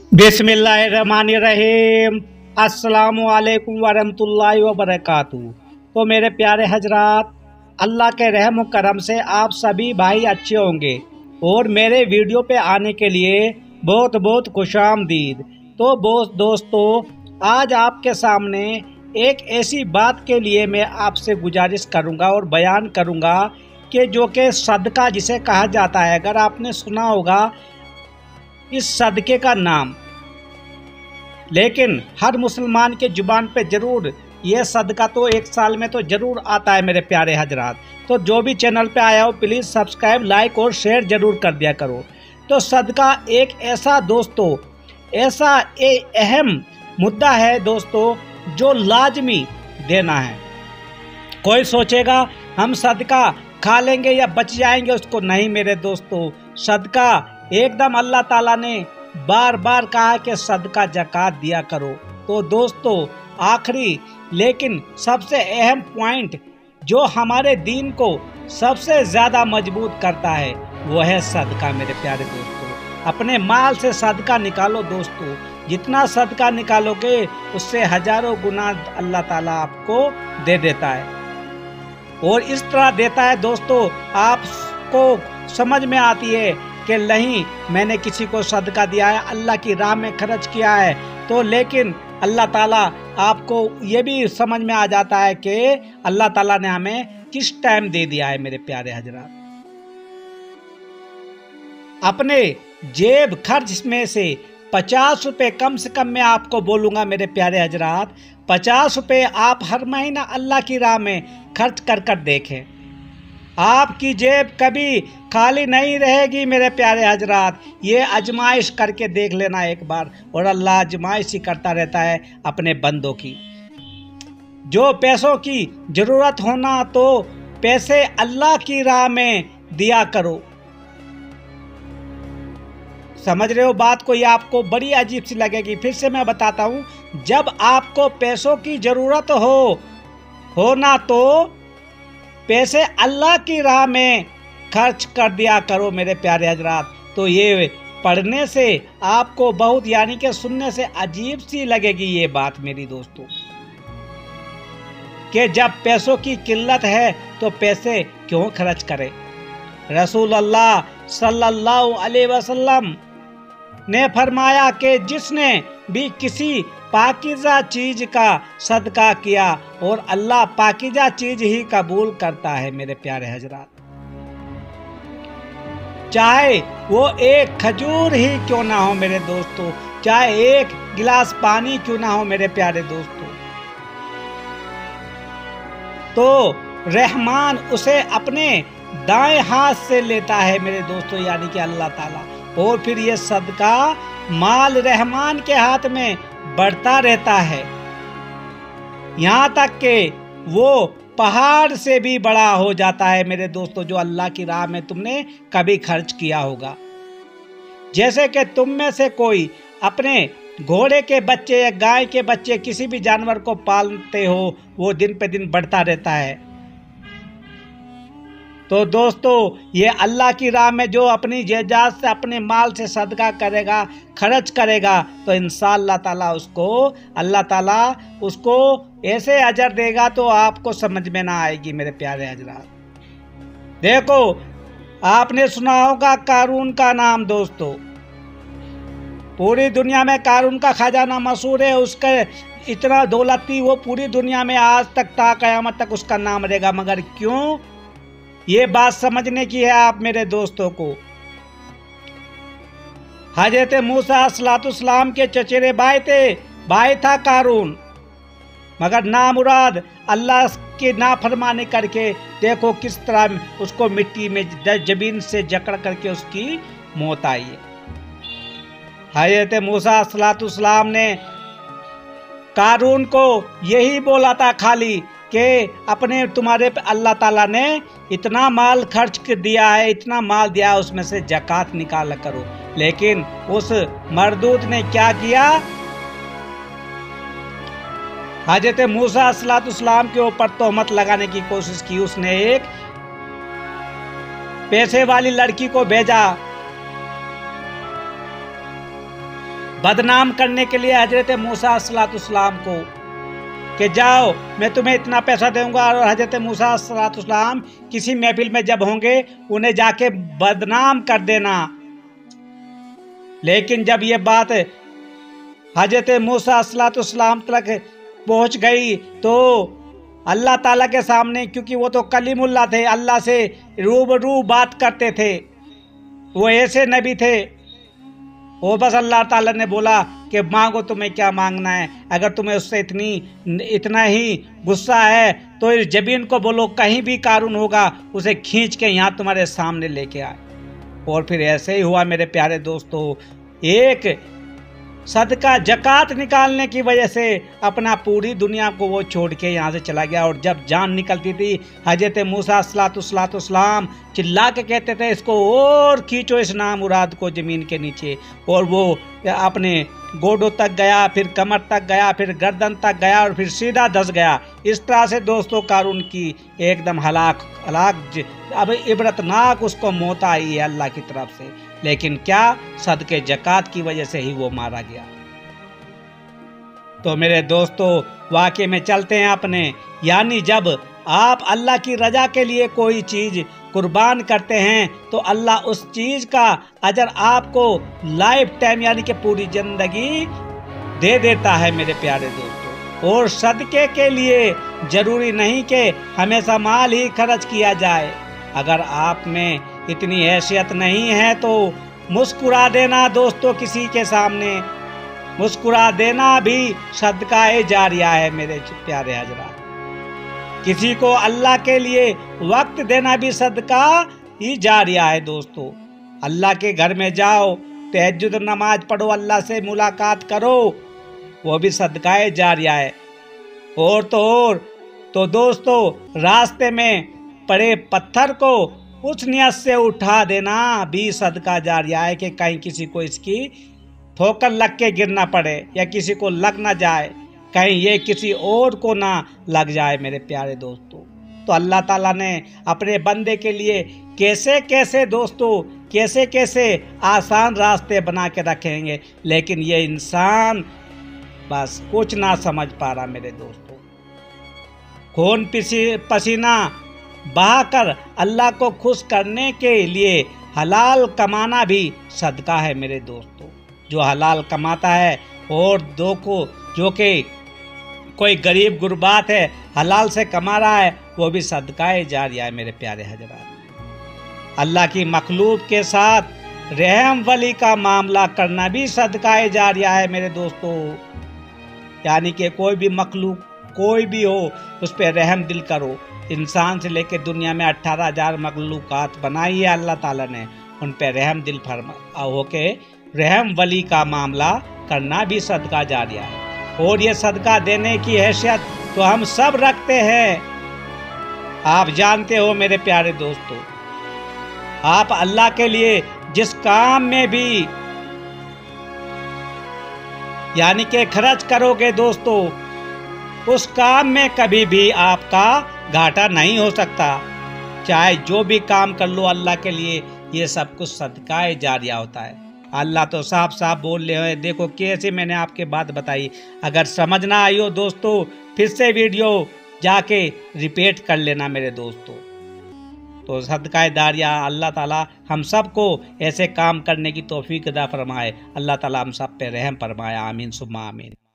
बिस्मिल्लाहिर्रहमानिर्रहीम। अस्सलामुअलैकुम वरहमतुल्लाहि वबरकातुहू। तो मेरे प्यारे हजरात, अल्लाह के रहम करम से आप सभी भाई अच्छे होंगे और मेरे वीडियो पे आने के लिए बहुत बहुत खुशामदीद। तो दोस्तों, आज आपके सामने एक ऐसी बात के लिए मैं आपसे गुजारिश करूंगा और बयान करूंगा कि जो कि सदका जिसे कहा जाता है। अगर आपने सुना होगा इस सदके का नाम, लेकिन हर मुसलमान के जुबान पे ज़रूर ये सदका तो एक साल में तो ज़रूर आता है मेरे प्यारे हजरात। तो जो भी चैनल पे आया हो प्लीज़ सब्सक्राइब, लाइक और शेयर ज़रूर कर दिया करो। तो सदका एक ऐसा दोस्तों ऐसा अहम मुद्दा है दोस्तों जो लाजमी देना है। कोई सोचेगा हम सदका खा लेंगे या बच जाएंगे उसको, नहीं मेरे दोस्तों। सदका एकदम अल्लाह ताला ने बार बार कहा कि सदका ज़कात दिया करो। तो दोस्तों, आखिरी लेकिन सबसे अहम पॉइंट जो हमारे दीन को सबसे ज़्यादा मजबूत करता है वो है सदका। मेरे प्यारे दोस्तों, अपने माल से सदका निकालो दोस्तों। जितना सदका निकालोगे उससे हजारों गुना अल्लाह ताला आपको दे देता है। और इस तरह देता है दोस्तों, आपको समझ में आती है कि नहीं मैंने किसी को सदका दिया है, अल्लाह की राह में खर्च किया है। तो लेकिन अल्लाह ताला आपको ये भी समझ में आ जाता है कि अल्लाह ताला ने हमें किस टाइम दे दिया है। मेरे प्यारे हजरात, अपने जेब खर्च में से 50 रुपये कम से कम मैं आपको बोलूँगा मेरे प्यारे हजरात, 50 रुपये आप हर महीना अल्लाह की राह में खर्च कर कर देखें। आपकी जेब कभी खाली नहीं रहेगी मेरे प्यारे हजरात। ये आजमाइश करके देख लेना एक बार। और अल्लाह आजमाइश ही करता रहता है अपने बंदों की। जो पैसों की ज़रूरत होना तो पैसे अल्लाह की राह में दिया करो। समझ रहे हो बात को? ये आपको बड़ी अजीब सी लगेगी, फिर से मैं बताता हूँ। जब आपको पैसों की ज़रूरत होना तो पैसे अल्लाह की राह में खर्च कर दिया करो मेरे प्यारे हजरात। तो ये पढ़ने से आपको बहुत यानी कि सुनने से अजीब सी लगेगी ये बात मेरी दोस्तों, कि जब पैसों की किल्लत है तो पैसे क्यों खर्च करें। रसूल अल्लाह सल्लल्लाहु अलैहि वसल्लम ने फरमाया कि जिसने भी किसी पाकीज़ा चीज का सदका किया और अल्लाह पाकीज़ा चीज ही कबूल करता है मेरे प्यारे हजरात। चाहे वो एक खजूर ही क्यों ना हो मेरे दोस्तों, चाहे एक गिलास पानी क्यों ना हो मेरे प्यारे दोस्तों, तो रहमान उसे अपने दाएं हाथ से लेता है मेरे दोस्तों, यानी कि अल्लाह ताला। और फिर ये सदका माल रहमान के हाथ में बढ़ता रहता है, यहाँ तक कि वो पहाड़ से भी बड़ा हो जाता है मेरे दोस्तों, जो अल्लाह की राह में तुमने कभी खर्च किया होगा। जैसे कि तुम में से कोई अपने घोड़े के बच्चे या गाय के बच्चे किसी भी जानवर को पालते हो, वो दिन पे दिन बढ़ता रहता है। तो दोस्तों, ये अल्लाह की राह में जो अपनी जायदाद से अपने माल से सदका करेगा, खर्च करेगा, तो इंशाअल्लाह ताला अल्लाह ताला उसको ऐसे अजर देगा तो आपको समझ में ना आएगी मेरे प्यारे हजरात। देखो, आपने सुना होगा कारून का नाम दोस्तों। पूरी दुनिया में कारून का खजाना मशहूर है। उसका इतना दौलत थी, वो पूरी दुनिया में आज तक ता क़यामत तक उसका नाम रहेगा। मगर क्यों? ये बात समझने की है आप मेरे दोस्तों को। हजरत मूसा अलैहिस्सलाम के चचेरे भाई था कारून, मगर नामुराद अल्लाह की नाफरमानी करके देखो किस तरह उसको मिट्टी में जमीन से जकड़ करके उसकी मौत आई है। हजरत मूसा अलैहिस्सलाम ने कारून को यही बोला था खाली कि अपने तुम्हारे पे अल्लाह ताला ने इतना माल खर्च कर दिया है, इतना माल दिया है, उसमें से ज़कात निकाला करो। लेकिन उस मरदूद ने क्या किया? हजरत मूसा अलैहिस्सलाम के ऊपर तोहमत लगाने की कोशिश की। उसने एक पैसे वाली लड़की को भेजा बदनाम करने के लिए हजरत मूसा अलैहिस्सलाम को कि जाओ मैं तुम्हें इतना पैसा दूंगा, और हजरत मूसा अलैहिस्सलाम किसी महफिल में जब होंगे उन्हें जाके बदनाम कर देना। लेकिन जब ये बात हजरत मूसा अलैहिस्सलाम तक पहुंच गई तो अल्लाह ताला के सामने, क्योंकि वो तो कलीमुल्लाह थे, अल्लाह से रूबरू बात करते थे, वो ऐसे नबी थे, वो बस अल्लाह ताला ने बोला कि मांगो तुम्हें क्या मांगना है। अगर तुम्हें उससे इतना ही गुस्सा है तो इस जबीन को बोलो कहीं भी कारून होगा उसे खींच के यहाँ तुम्हारे सामने लेके आए। और फिर ऐसे ही हुआ मेरे प्यारे दोस्तों। एक सदका जकात निकालने की वजह से अपना पूरी दुनिया को वो छोड़ के यहाँ से चला गया। और जब जान निकलती थी हजरत मूसा अलैहिस्सलाम चिल्ला के कहते थे इसको और खींचो इस नामुराद को ज़मीन के नीचे। और वो अपने गोडों तक गया, फिर कमर तक गया, फिर गर्दन तक गया और फिर सीधा धंस गया। इस तरह से दोस्तों कारून की एकदम हलाक अब इबरतनाक उसको मौत आई है अल्लाह की तरफ से। लेकिन क्या सदके जकात की वजह से ही वो मारा गया। तो मेरे दोस्तों वाकई में चलते हैं अपने, यानी जब आप अल्लाह की रजा के लिए कोई चीज़ कुर्बान करते हैं तो अल्लाह उस चीज़ का अजर आपको लाइफ टाइम यानी कि पूरी ज़िंदगी दे देता है मेरे प्यारे दोस्तों। और सदके के लिए ज़रूरी नहीं कि हमेशा माल ही खर्च किया जाए। अगर आप में इतनी हैसियत नहीं है तो मुस्कुरा देना दोस्तों, किसी के सामने मुस्कुरा देना भी सदका जारिया है मेरे प्यारे हजरात। किसी को अल्लाह के लिए वक्त देना भी सदका ही जारिया है दोस्तों। अल्लाह के घर में जाओ, तहज्जुद नमाज पढ़ो, अल्लाह से मुलाकात करो, वो भी सदका जारिया है। और तो दोस्तों रास्ते में पड़े पत्थर को उस नियत से उठा देना भी सदका जारिया है कि कहीं किसी को इसकी ठोकर लग के गिरना पड़े या किसी को लग ना जाए, कहीं ये किसी और को ना लग जाए मेरे प्यारे दोस्तों। तो अल्लाह ताला ने अपने बंदे के लिए कैसे कैसे दोस्तों कैसे कैसे आसान रास्ते बना के रखेंगे, लेकिन ये इंसान बस कुछ ना समझ पा रहा मेरे दोस्तों। खून पसीना बहाकर अल्लाह को खुश करने के लिए हलाल कमाना भी सदका है मेरे दोस्तों। जो हलाल कमाता है और जो कि कोई गरीब गुरबात है हलाल से कमा रहा है, वो भी सदका जारिया है मेरे प्यारे हजरात। अल्लाह की मखलूक के साथ रहम वली का मामला करना भी सदका जारिया है मेरे दोस्तों। यानी कि कोई भी मखलूक कोई भी हो उस पर रहम दिल करो। इंसान से लेकर दुनिया में 18,000 मखलूकात बनाई है अल्लाह ताला ने, उन पर रहम दिल फरमा होके रहम वली का मामला करना भी सदका जारिया है। और ये सदका देने की हैसियत तो हम सब रखते हैं। आप जानते हो मेरे प्यारे दोस्तों, आप अल्लाह के लिए जिस काम में भी यानी कि खर्च करोगे दोस्तों, उस काम में कभी भी आपका घाटा नहीं हो सकता। चाहे जो भी काम कर लो अल्लाह के लिए, ये सब कुछ सदका जारिया होता है। अल्लाह तो साफ साफ बोल रहे हैं। देखो कैसे मैंने आपके बात बताई। अगर समझ ना आई हो दोस्तों, फिर से वीडियो जाके रिपीट कर लेना मेरे दोस्तों। तो सदका जारिया अल्लाह ताला हम सबको ऐसे काम करने की तौफीक अता फरमाए। अल्लाह ताला हम सब पे रहम फरमाए। आमीन सुम्मा आमीन।